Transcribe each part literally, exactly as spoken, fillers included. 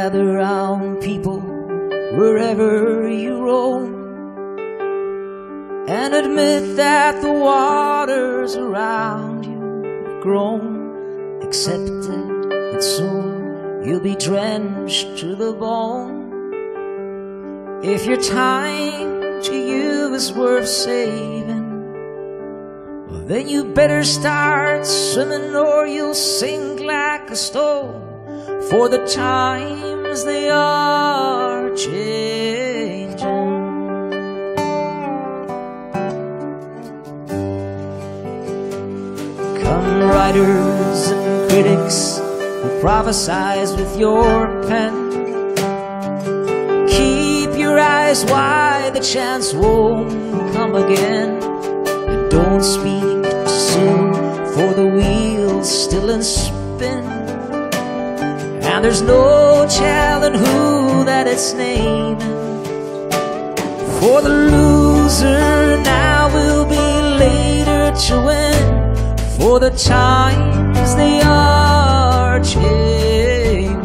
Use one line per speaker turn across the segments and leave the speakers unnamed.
gather round people wherever you roam, and admit that the waters around you have grown. Accept it, that soon you'll be drenched to the bone. If your time to you is worth saving, well, then you better start swimming or you'll sink like a stone. For the times they are changing. Come writers and critics who prophesize with your pen, keep your eyes wide, the chance won't come again. And don't speak too soon, for the wheel's still in spin, and there's no telling who that it's naming. For the loser now will be later to win, for the times they are changing.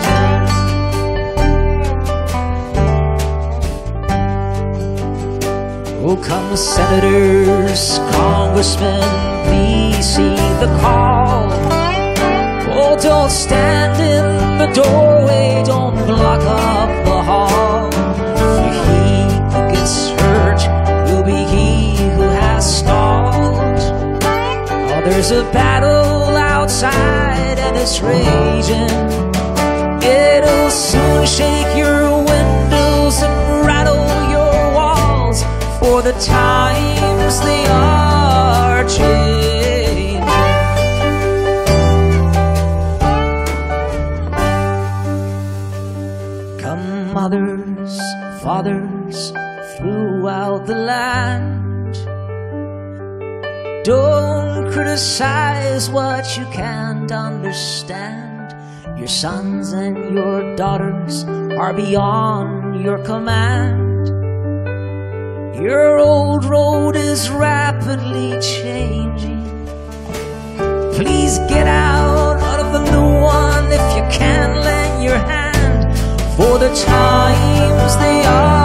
Oh, come senators, congressmen, please heed the call. Oh, don't stand in the doorway, don't block up the hall. For he who gets hurt will be he who has stalled. Oh, there's a battle outside and it's raging. It'll soon shake your windows and rattle your walls, for the times they are changing. Mothers, fathers throughout the land, don't criticize what you can't understand. Your sons and your daughters are beyond your command. Your old road is rapidly changing. Please get out, out of the new one if you can lend your hand, for the times they are